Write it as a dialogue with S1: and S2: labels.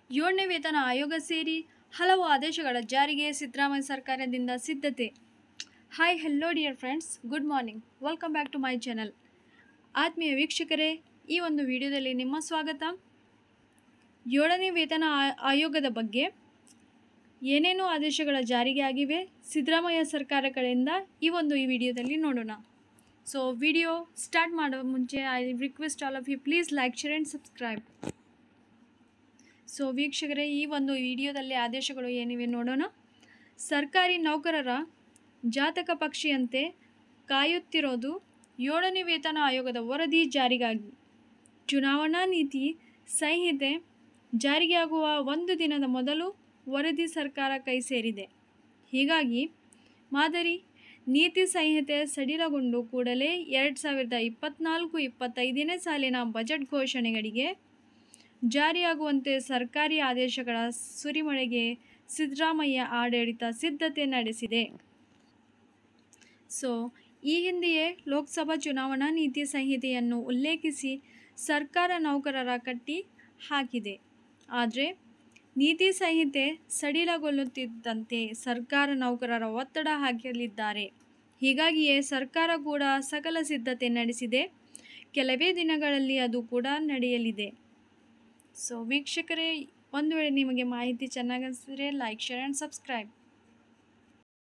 S1: 7ನೇ ವೇತನ ಆಯೋಗ ಸೇರಿ ಹಲವು ಆದೇಶಗಳ ಜಾರಿಗೆ ಸಿದ್ದರಾಮಯ್ಯ ಸರ್ಕಾರದಿಂದ ಸಿದ್ಧತೆ. Hi hello dear friends, good morning, welcome back to my channel. ಆತ್ಮೀಯ ವೀಕ್ಷಕರೇ, ಈ ಒಂದು ವಿಡಿಯೋದಲ್ಲಿ ನಿಮ್ಮ ಸ್ವಾಗತ. 7ನೇ ವೇತನ ಆಯೋಗದ ಬಗ್ಗೆ ಏನೇನು ಆದೇಶಗಳ ಜಾರಿಗೆ ಆಗಿವೆ ಸಿದ್ದರಾಮಯ್ಯ ಸರ್ಕಾರ ಕಡೆಯಿಂದ ಈ ವಿಡಿಯೋದಲ್ಲಿ ನೋಡೋಣ. ಸೊ ವಿಡಿಯೋ ಸ್ಟಾರ್ಟ್ ಮಾಡೋ ಮುಂಚೆ I request all of you please like, share and subscribe. So ವೀಕ್ಷಕರೇ, ಈ ವಿಡಿಯೋದಲ್ಲಿ ಆದೇಶಗಳು ಏನಿವೆ ನೋಡೋಣ. ಸರ್ಕಾರಿ ನೌಕರರ ಜಾತಕ ಪಕ್ಷಿಯಂತೆ ಕಾಯುತ್ತಿರೋದು 7ನೇ ವೇತನ ಆಯೋಗದ ವರದಿ ಜಾರಿಗಾಗಿ. ಚುನಾವಣಾ ನೀತಿ ಸಂಹಿತೆ ಜಾರಿಗೆ ಆಗುವ ಒಂದು ದಿನದ ಮೊದಲು ವರದಿ ಸರ್ಕಾರ ಕೈ ಸೇರಿದೆ. ಹೀಗಾಗಿ ಮಾದರಿ ನೀತಿ ಸಂಹಿತೆ ಸಡಿಲಗೊಂಡು ಕೂಡಲೇ 2024-25ನೇ ಸಾಲಿನ ಬಜೆಟ್ ಘೋಷಣೆಗಳಿಗೆ ಜಾರಿಯಾಗುವಂತೆ ಸರ್ಕಾರಿ ಆದೇಶಗಳ ಸುರಿಮಳೆಗೆ ಸಿದ್ದರಾಮಯ್ಯ ಆಡಳಿತ ಸಿದ್ಧತೆ ನಡೆಸಿದೆ. ಸೊ ಈ ಹಿಂದೆಯೇ ಲೋಕಸಭಾ ಚುನಾವಣಾ ನೀತಿ ಸಂಹಿತೆಯನ್ನು ಉಲ್ಲೇಖಿಸಿ ಸರ್ಕಾರ ನೌಕರರ ಕಟ್ಟಿ ಹಾಕಿದೆ. ಆದರೆ ನೀತಿ ಸಂಹಿತೆ ಸಡಿಲಗೊಳ್ಳುತ್ತಿದ್ದಂತೆ ಸರ್ಕಾರ ನೌಕರರ ಒತ್ತಡ ಹಾಕಲಿದ್ದಾರೆ. ಹೀಗಾಗಿಯೇ ಸರ್ಕಾರ ಕೂಡ ಸಕಲ ಸಿದ್ಧತೆ ನಡೆಸಿದೆ. ಕೆಲವೇ ದಿನಗಳಲ್ಲಿ ಅದು ಕೂಡ ನಡೆಯಲಿದೆ. ಸೊ ವೀಕ್ಷಕರೇ, ಒಂದು ವೇಳೆ ನಿಮಗೆ ಮಾಹಿತಿ ಚೆನ್ನಾಗಿ ಅನಿಸಿದರೆ ಲೈಕ್, ಶೇರ್ ಆ್ಯಂಡ್ ಸಬ್ಸ್ಕ್ರೈಬ್.